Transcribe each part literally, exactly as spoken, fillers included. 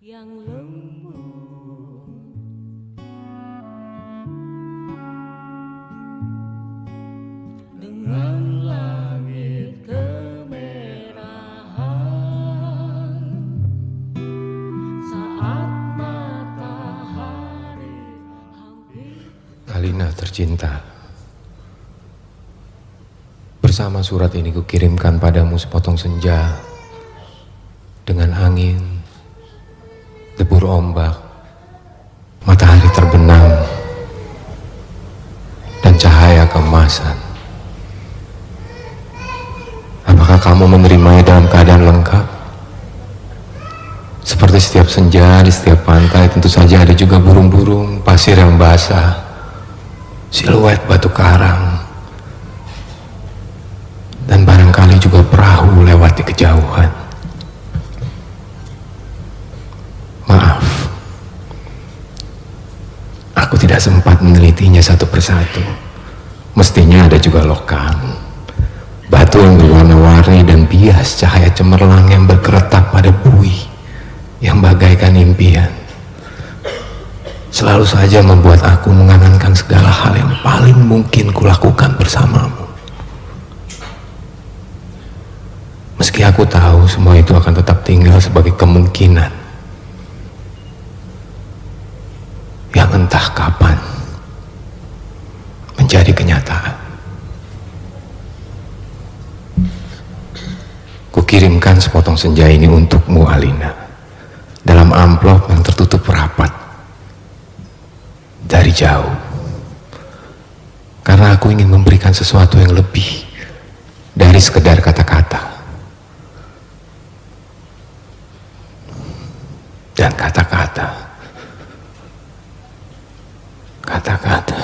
yang lembut dengan langit kemerahan saat matahari hampir. Alina tercinta, bersama surat ini kukirimkan padamu sepotong senja dengan angin, debur ombak, matahari terbenam, dan cahaya keemasan. Apakah kamu menerimanya dalam keadaan lengkap? Seperti setiap senja di setiap pantai, tentu saja ada juga burung-burung, pasir yang basah, siluet batu karang, dan barangkali juga perahu lewat di kejauhan. Maaf, aku tidak sempat menelitinya satu persatu. Mestinya ada juga lokam, batu yang berwarna-warni dan bias cahaya cemerlang yang berkeretak pada buih yang bagaikan impian. Selalu saja membuat aku mengangankan segala hal yang paling mungkin kulakukan bersamamu. Meski aku tahu semua itu akan tetap tinggal sebagai kemungkinan yang entah kapan menjadi kenyataan. Kukirimkan sepotong senja ini untukmu, Alina, dalam amplop yang tertutup rapat dari jauh, karena aku ingin memberikan sesuatu yang lebih dari sekedar kata-kata. Dan kata-kata kata-kata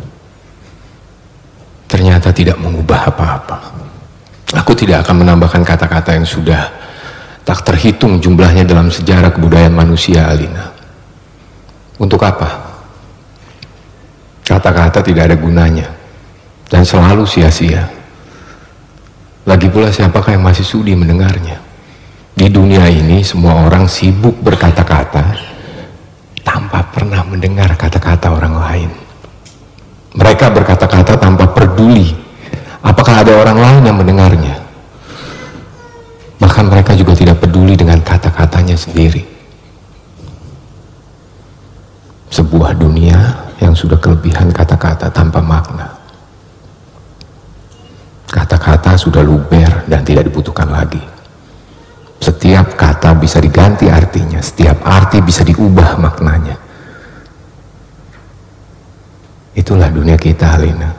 ternyata tidak mengubah apa-apa. Aku tidak akan menambahkan kata-kata yang sudah tak terhitung jumlahnya dalam sejarah kebudayaan manusia, Alina. Untuk apa? Kata-kata tidak ada gunanya dan selalu sia-sia. Lagi pula siapakah yang masih sudi mendengarnya? Di dunia ini semua orang sibuk berkata-kata tanpa pernah mendengar kata-kata orang lain. Mereka berkata-kata tanpa peduli apakah ada orang lain yang mendengarnya. Bahkan mereka juga tidak peduli dengan kata-katanya sendiri. Sebuah dunia yang sudah kelebihan kata-kata tanpa makna. Kata-kata sudah luber dan tidak dibutuhkan lagi. Setiap kata bisa diganti artinya, setiap arti bisa diubah maknanya. Itulah dunia kita, Alina.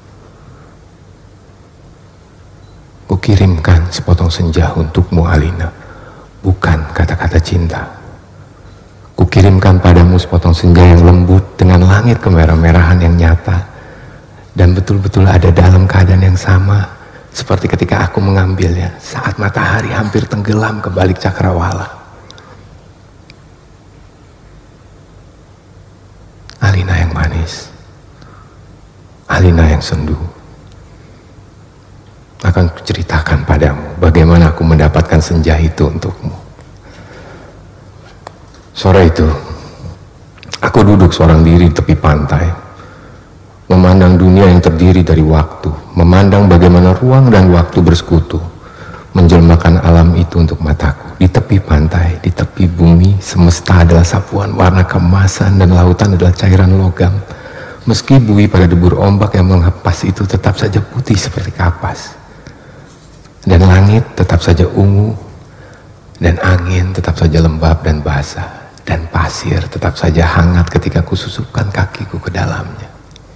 Kukirimkan sepotong senja untukmu, Alina, bukan kata-kata cinta. Kukirimkan padamu sepotong senja yang lembut dengan langit kemerah-merahan yang nyata dan betul-betul ada dalam keadaan yang sama seperti ketika aku mengambilnya saat matahari hampir tenggelam ke balik cakrawala. Alina yang manis, Alina yang sendu. Akan kuceritakan padamu bagaimana aku mendapatkan senja itu untukmu. Sore itu, aku duduk seorang diri di tepi pantai, memandang dunia yang terdiri dari waktu, memandang bagaimana ruang dan waktu bersekutu, menjelmakan alam itu untuk mataku. Di tepi pantai, di tepi bumi, semesta adalah sapuan warna keemasan dan lautan adalah cairan logam. Meski buih pada debur ombak yang menghempas itu tetap saja putih seperti kapas. Dan langit tetap saja ungu, dan angin tetap saja lembab dan basah, dan pasir tetap saja hangat ketika kususupkan kakiku ke dalamnya.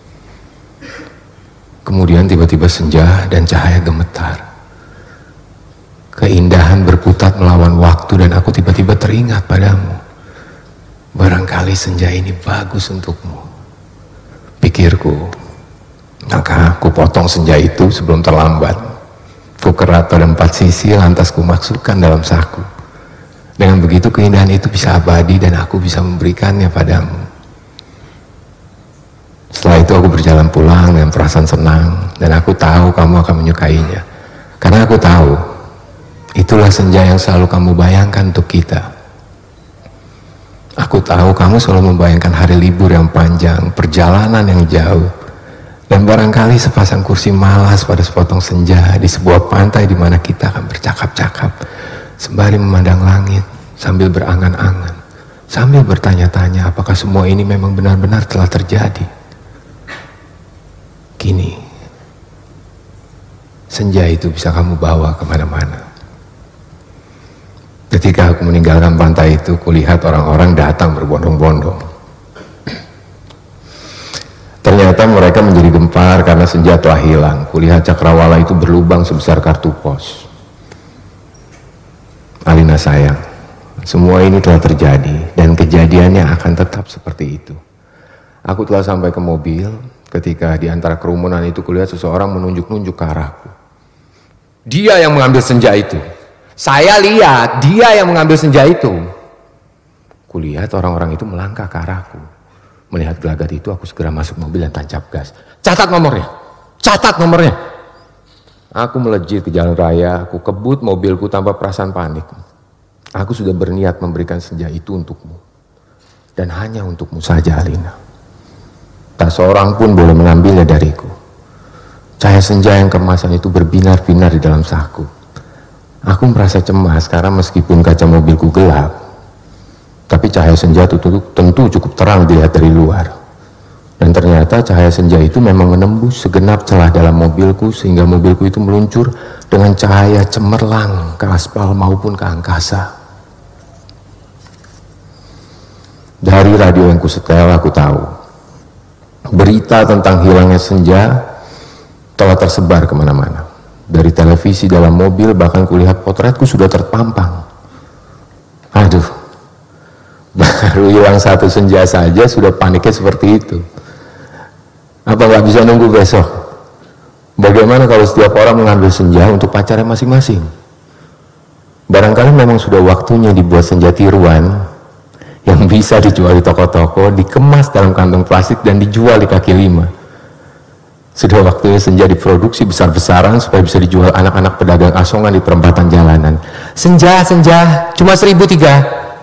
Kemudian tiba-tiba senja dan cahaya gemetar. Keindahan berkutat melawan waktu dan aku tiba-tiba teringat padamu. Barangkali senja ini bagus untukmu, pikirku. Maka aku potong senja itu sebelum terlambat. Ku kerat pada empat sisi lantas ku masukkan dalam saku. Dengan begitu keindahan itu bisa abadi dan aku bisa memberikannya padamu. Setelah itu aku berjalan pulang dengan perasaan senang dan aku tahu kamu akan menyukainya. Karena aku tahu itulah senja yang selalu kamu bayangkan untuk kita. Aku tahu kamu selalu membayangkan hari libur yang panjang, perjalanan yang jauh, dan barangkali sepasang kursi malas pada sepotong senja di sebuah pantai di mana kita akan bercakap-cakap sembari memandang langit sambil berangan-angan, sambil bertanya-tanya apakah semua ini memang benar-benar telah terjadi. Kini, senja itu bisa kamu bawa kemana-mana. Ketika aku meninggalkan pantai itu, kulihat orang-orang datang berbondong-bondong. Ternyata mereka menjadi gempar karena senja telah hilang. Kulihat cakrawala itu berlubang sebesar kartu pos. Alina sayang, semua ini telah terjadi dan kejadiannya akan tetap seperti itu. Aku telah sampai ke mobil ketika di antara kerumunan itu kulihat seseorang menunjuk-nunjuk ke arahku. Dia yang mengambil senja itu. Saya lihat dia yang mengambil senja itu. Kulihat orang-orang itu melangkah ke arahku. Melihat gelagat itu, aku segera masuk mobil dan tancap gas. Catat nomornya, catat nomornya. Aku melejit ke jalan raya, aku kebut mobilku tanpa perasaan panik. Aku sudah berniat memberikan senja itu untukmu. Dan hanya untukmu saja, Alina. Tak seorang pun boleh mengambilnya dariku. Cahaya senja yang kemasan itu berbinar-binar di dalam saku. Aku merasa cemas karena meskipun kaca mobilku gelap, tapi cahaya senja itu tentu cukup terang dilihat dari luar. Dan ternyata cahaya senja itu memang menembus segenap celah dalam mobilku sehingga mobilku itu meluncur dengan cahaya cemerlang ke aspal maupun ke angkasa. Dari radio yang kusetel aku tahu berita tentang hilangnya senja telah tersebar kemana-mana. Dari televisi, dalam mobil, bahkan kulihat potretku sudah terpampang. Aduh, baru hilang satu senja saja sudah paniknya seperti itu. Apa nggak bisa nunggu besok? Bagaimana kalau setiap orang mengambil senja untuk pacarnya masing-masing? Barangkali memang sudah waktunya dibuat senja tiruan yang bisa dijual di toko-toko, dikemas dalam kantong plastik dan dijual di kaki lima. Sudah waktunya senja diproduksi besar-besaran supaya bisa dijual anak-anak pedagang asongan di perempatan jalanan. Senja, senja, cuma seribu tiga.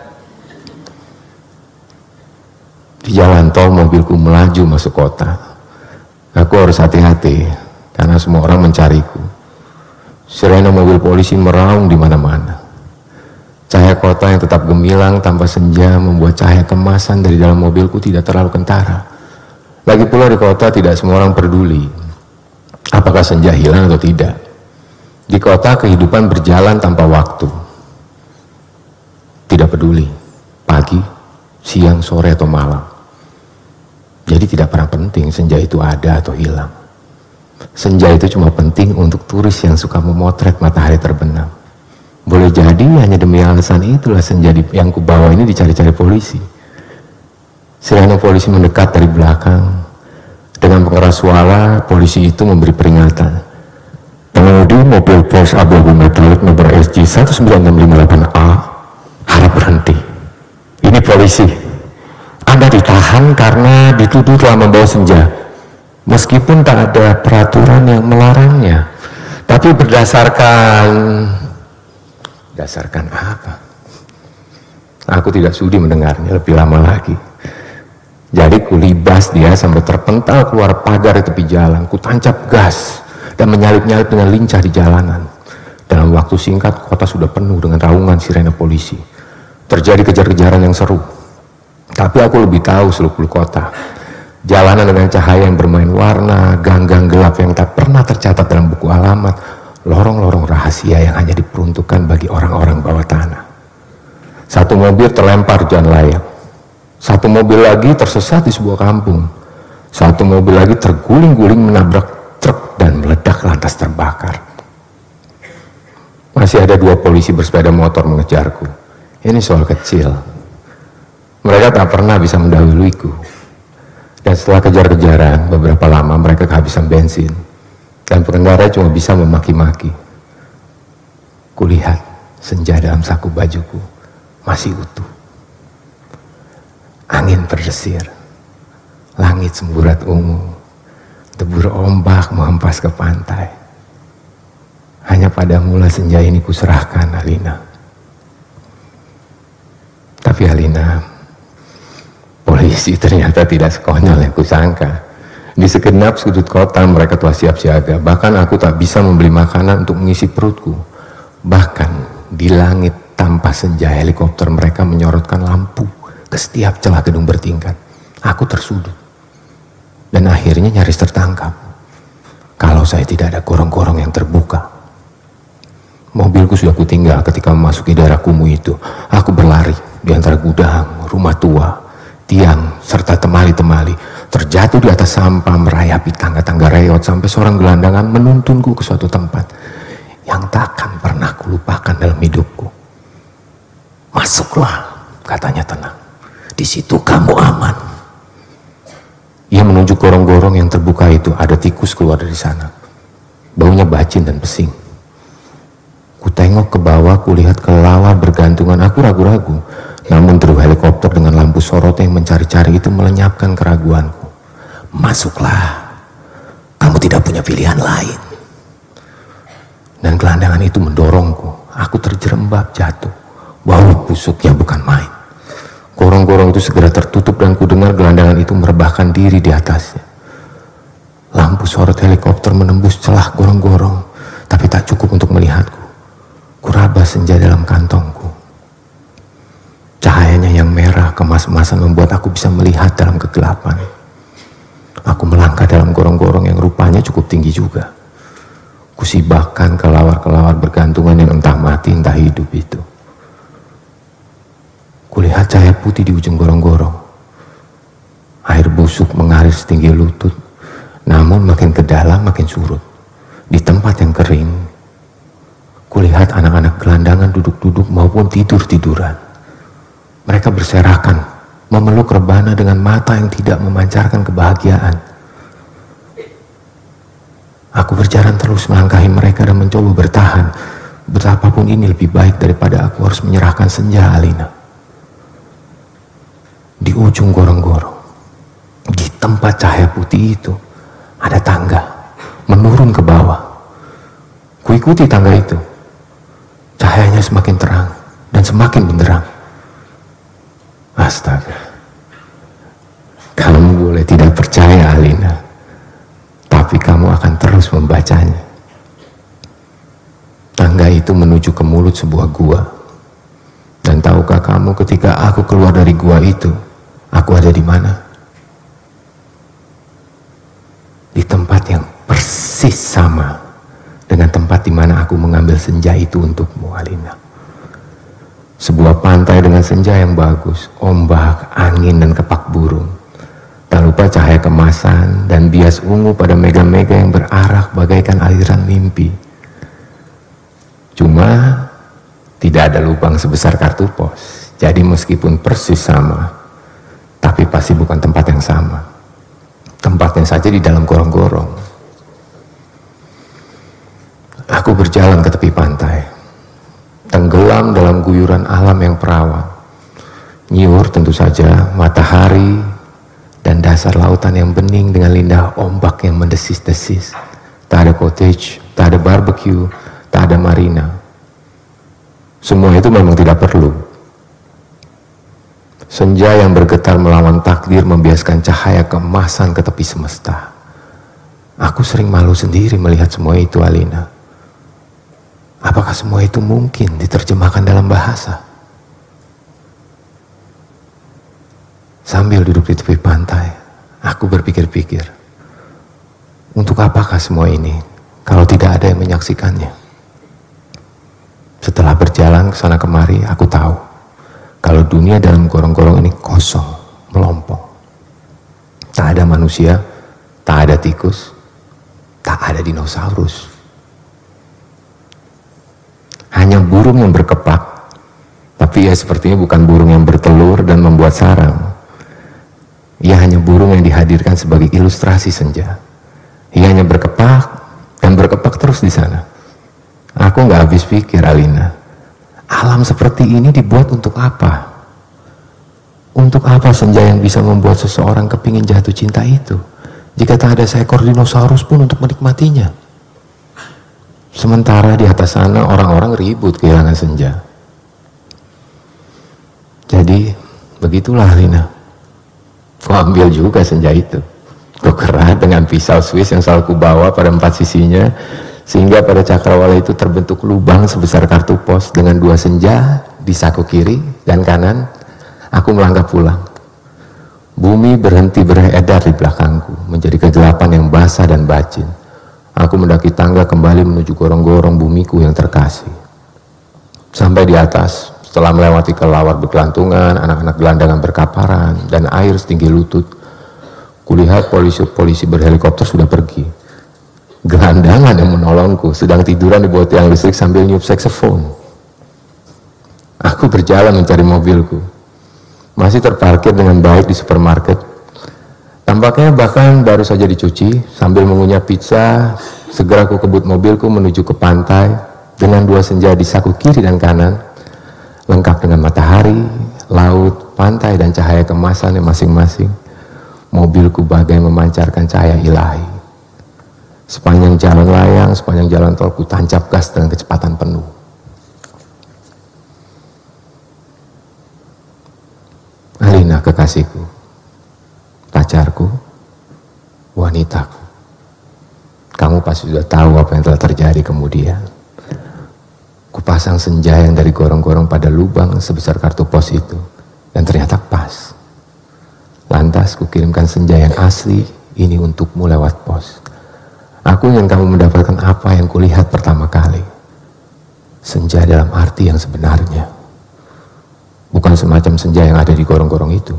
Di jalan tol mobilku melaju masuk kota. Aku harus hati-hati karena semua orang mencariku. Sirene mobil polisi meraung di mana-mana. Cahaya kota yang tetap gemilang tanpa senja membuat cahaya kemasan dari dalam mobilku tidak terlalu kentara. Lagi pula di kota tidak semua orang peduli apakah senja hilang atau tidak. Di kota kehidupan berjalan tanpa waktu. Tidak peduli pagi, siang, sore atau malam. Jadi tidak pernah penting senja itu ada atau hilang. Senja itu cuma penting untuk turis yang suka memotret matahari terbenam. Boleh jadi hanya demi alasan itulah senja yang kubawa ini dicari-cari polisi. Sirene polisi mendekat dari belakang. Dengan pengeras suara, polisi itu memberi peringatan. Pengemudi mobil Porsche abu-abu Metallic nomor S J satu sembilan enam lima delapan A harap berhenti. Ini polisi. Anda ditahan karena dituduh telah membawa senja. Meskipun tak ada peraturan yang melarangnya. Tapi berdasarkan... Berdasarkan apa? Aku tidak sudi mendengarnya lebih lama lagi. Jadi kulibas dia sampai terpental keluar pagar di tepi jalan. Kutancap gas dan menyalip-nyalip dengan lincah di jalanan. Dalam waktu singkat kota sudah penuh dengan raungan sirene polisi. Terjadi kejar-kejaran yang seru. Tapi aku lebih tahu seluk-beluk kota. Jalanan dengan cahaya yang bermain warna, gang-gang gelap yang tak pernah tercatat dalam buku alamat, lorong-lorong rahasia yang hanya diperuntukkan bagi orang-orang bawah tanah. Satu mobil terlempar jalan layang. Satu mobil lagi tersesat di sebuah kampung. Satu mobil lagi terguling-guling menabrak truk dan meledak lantas terbakar. Masih ada dua polisi bersepeda motor mengejarku. Ini soal kecil. Mereka tak pernah bisa mendahuluiku. Dan setelah kejar-kejaran, beberapa lama mereka kehabisan bensin. Dan pengendara cuma bisa memaki-maki. Kulihat senja dalam saku bajuku masih utuh. Angin berdesir, langit semburat ungu, debur ombak menghempas ke pantai. Hanya padamu lah senja ini kuserahkan, Alina. Tapi Alina, Polisi ternyata tidak sekonyol yang kusangka. Di segenap sudut kota mereka telah siap siaga. Bahkan aku tak bisa membeli makanan untuk mengisi perutku. Bahkan di langit tanpa senja helikopter mereka menyorotkan lampu ke setiap celah gedung bertingkat. Aku tersudut dan akhirnya nyaris tertangkap. Kalau saya tidak ada gorong-gorong yang terbuka. Mobilku sudah kutinggal ketika memasuki daerah kumuh itu. Aku berlari di antara gudang, rumah tua, tiang, serta temali-temali. Terjatuh di atas sampah, merayapi tangga-tangga reot sampai seorang gelandangan menuntunku ke suatu tempat yang takkan pernah kulupakan dalam hidupku. Masuklah, katanya tenang. Di situ kamu aman. Ia menunjuk gorong-gorong yang terbuka itu. Ada tikus keluar dari sana. Baunya bacin dan pesing. Ku tengok ke bawah, kulihat kelelawar bergantungan. Aku ragu-ragu. Namun deru helikopter dengan lampu sorot yang mencari-cari itu melenyapkan keraguanku. Masuklah. Kamu tidak punya pilihan lain. Dan gelandangan itu mendorongku. Aku terjerembab jatuh. Bau busuknya bukan main. Gorong-gorong itu segera tertutup dan kudengar gelandangan itu merebahkan diri di atasnya. Lampu sorot helikopter menembus celah gorong-gorong, tapi tak cukup untuk melihatku. Kuraba senja dalam kantongku. Cahayanya yang merah kemas-emasan membuat aku bisa melihat dalam kegelapan. Aku melangkah dalam gorong-gorong yang rupanya cukup tinggi juga. Kusibakkan kelawar-kelawar bergantungan yang entah mati entah hidup itu. Kulihat cahaya putih di ujung gorong-gorong. Air busuk mengalir setinggi lutut, namun makin ke dalam makin surut. Di tempat yang kering, kulihat anak-anak gelandangan duduk-duduk maupun tidur-tiduran. Mereka berserakan, memeluk rebana dengan mata yang tidak memancarkan kebahagiaan. Aku berjalan terus melangkahi mereka dan mencoba bertahan. Betapapun ini lebih baik daripada aku harus menyerahkan senja Alina. Di ujung gorong-gorong, di tempat cahaya putih itu, ada tangga menurun ke bawah. Kuikuti tangga itu. Cahayanya semakin terang dan semakin benderang. Astaga. Kamu boleh tidak percaya Alina, tapi kamu akan terus membacanya. Tangga itu menuju ke mulut sebuah gua. Dan tahukah kamu ketika aku keluar dari gua itu, aku ada di mana? Di tempat yang persis sama dengan tempat di mana aku mengambil senja itu untukmu, Alina. Sebuah pantai dengan senja yang bagus, ombak, angin, dan kepak burung. Tak lupa cahaya kemasan dan bias ungu pada mega-mega yang berarak bagaikan aliran mimpi. Cuma tidak ada lubang sebesar kartu pos. Jadi meskipun persis sama, tapi pasti bukan tempat yang sama. Tempatnya saja di dalam gorong-gorong. Aku berjalan ke tepi pantai, tenggelam dalam guyuran alam yang perawan. Nyiur tentu saja matahari dan dasar lautan yang bening dengan lidah ombak yang mendesis-desis. Tak ada cottage, tak ada barbecue, tak ada marina. Semua itu memang tidak perlu. Senja yang bergetar melawan takdir membiaskan cahaya keemasan ke tepi semesta. Aku sering malu sendiri melihat semua itu, Alina. Apakah semua itu mungkin diterjemahkan dalam bahasa? Sambil duduk di tepi pantai, aku berpikir-pikir, untuk apakah semua ini kalau tidak ada yang menyaksikannya? Setelah berjalan ke sana kemari, aku tahu kalau dunia dalam gorong-gorong ini kosong, melompong. Tak ada manusia, tak ada tikus, tak ada dinosaurus. Hanya burung yang berkepak, tapi ia sepertinya bukan burung yang bertelur dan membuat sarang. Ia hanya burung yang dihadirkan sebagai ilustrasi senja. Ia hanya berkepak dan berkepak terus di sana. Aku nggak habis pikir, Alina. Alam seperti ini dibuat untuk apa? Untuk apa senja yang bisa membuat seseorang kepingin jatuh cinta itu, jika tak ada seekor dinosaurus pun untuk menikmatinya? Sementara di atas sana orang-orang ribut kehilangan senja. Jadi begitulah, Alina. Ku ambil juga senja itu. Ku kerat dengan pisau Swiss yang selalu ku bawa pada empat sisinya, sehingga pada cakrawala itu terbentuk lubang sebesar kartu pos. Dengan dua senja di saku kiri dan kanan, aku melangkah pulang. Bumi berhenti beredar di belakangku, menjadi kegelapan yang basah dan bacin. Aku mendaki tangga kembali menuju gorong-gorong bumiku yang terkasih. Sampai di atas, setelah melewati kelawar berkelantungan, anak-anak gelandangan berkaparan, dan air setinggi lutut, kulihat polisi-polisi berhelikopter sudah pergi. Gelandangan yang menolongku sedang tiduran di bawah tiang listrik sambil niup saksofon. Aku berjalan mencari mobilku. Masih terparkir dengan baik di supermarket. Tampaknya bahkan baru saja dicuci. Sambil mengunyah pizza, segera aku kebut mobilku menuju ke pantai dengan dua senja di saku kiri dan kanan, lengkap dengan matahari, laut, pantai, dan cahaya kemasannya masing-masing. Mobilku bagai memancarkan cahaya ilahi. Sepanjang jalan layang, sepanjang jalan tol, ku tancap gas dengan kecepatan penuh. Alina, kekasihku, pacarku, wanitaku. Kamu pasti sudah tahu apa yang telah terjadi kemudian. Kupasang senja yang dari gorong-gorong pada lubang sebesar kartu pos itu, dan ternyata pas. Lantas kukirimkan senja yang asli ini untukmu lewat pos. Aku ingin kamu mendapatkan apa yang kulihat pertama kali. Senja dalam arti yang sebenarnya. Bukan semacam senja yang ada di gorong-gorong itu.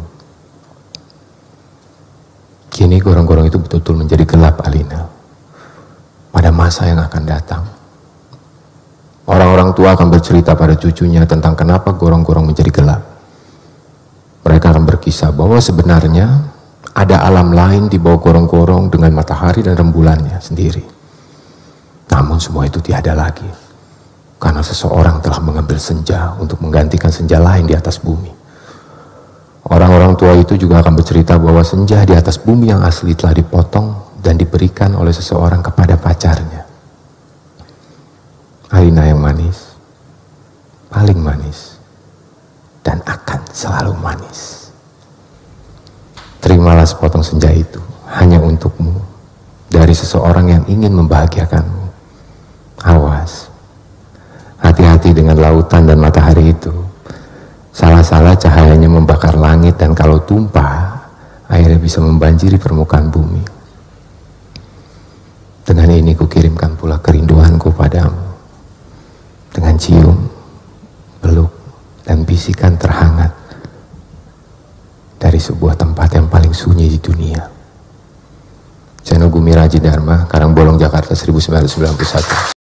Kini gorong-gorong itu betul-betul menjadi gelap, Alina. Pada masa yang akan datang, orang-orang tua akan bercerita pada cucunya tentang kenapa gorong-gorong menjadi gelap. Mereka akan berkisah bahwa sebenarnya ada alam lain di bawah gorong-gorong dengan matahari dan rembulannya sendiri. Namun semua itu tiada lagi. Karena seseorang telah mengambil senja untuk menggantikan senja lain di atas bumi. Orang-orang tua itu juga akan bercerita bahwa senja di atas bumi yang asli telah dipotong dan diberikan oleh seseorang kepada pacarnya. Alina yang manis, paling manis, dan akan selalu manis. Terimalah sepotong senja itu hanya untukmu dari seseorang yang ingin membahagiakanmu. Awas. Hati-hati dengan lautan dan matahari itu. Salah-salah cahayanya membakar langit, dan kalau tumpah, airnya bisa membanjiri permukaan bumi. Dengan ini kukirimkan pula kerinduanku padamu. Dengan cium, peluk, dan bisikan terhangat dari sebuah tempat yang paling sunyi di dunia. Seno Gumiraji Dharma, Karangbolong, Jakarta, seribu sembilan ratus sembilan puluh satu.